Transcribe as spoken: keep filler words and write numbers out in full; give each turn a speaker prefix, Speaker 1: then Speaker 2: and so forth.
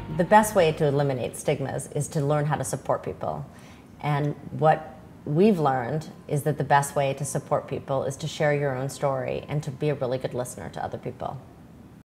Speaker 1: the best way to eliminate stigmas is to learn how to support people. And what we've learned is that the best way to support people is to share your own story and to be a really good listener to other people.